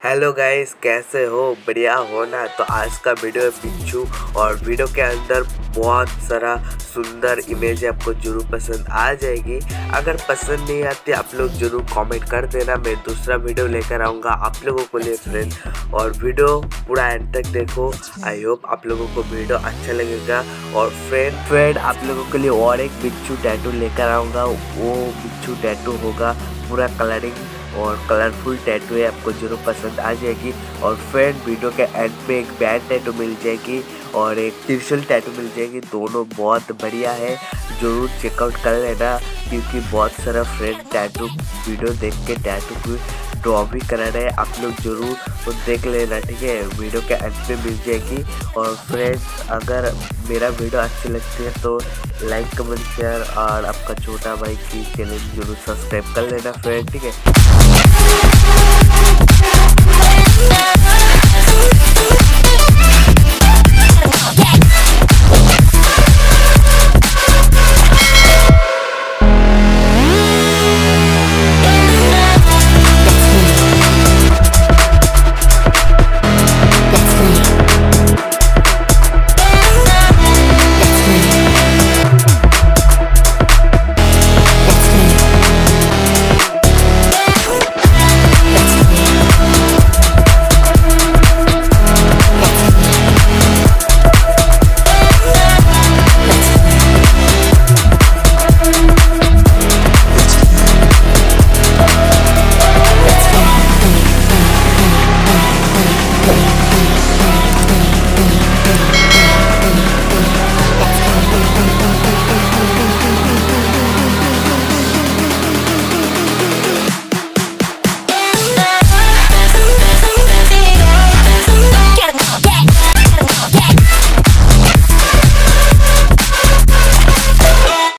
Hello guys, कैसे हो? बढ़िया हो ना? तो आज का वीडियो है पिच्चू और वीडियो के अंदर बहुत सारा सुंदर इमेज है, आपको जरूर पसंद आ जाएगी। अगर पसंद नहीं आती आप लोग जरूर कमेंट कर देना, मैं दूसरा वीडियो लेकर आऊँगा आप लोगों के लिए फ्रेंड। और वीडियो पूरा एंड तक देखो। आई होप आप लोगों को वीडियो अच्छा लगेगा। और फ्रेंड आप लोगों के लिए और एक पिच्चू टैटू लेकर आऊँगा। वो पिच्चू टैटू होगा पूरा कलरिंग और कलरफुल टैटू है, आपको जरूर पसंद आ जाएगी। और फ्रेंड वीडियो के एंड में एक बैंड टैटू मिल जाएगी और एक त्रिशूल टैटू मिल जाएगी, दोनों बहुत बढ़िया है, जरूर चेकआउट कर लेना। क्योंकि बहुत सारा फ्रेंड टैटू वीडियो देख के टैटू की ड्रॉ भी करा रहे हैं, आप लोग जरूर वो देख लेना, ठीक है? वीडियो के एंड में मिल जाएगी। और फ्रेंड्स अगर मेरा वीडियो अच्छी लगती है तो लाइक कमेंट शेयर और आपका छोटा भाई की चैनल जरूर सब्सक्राइब कर लेना फ्रेंड, ठीक है?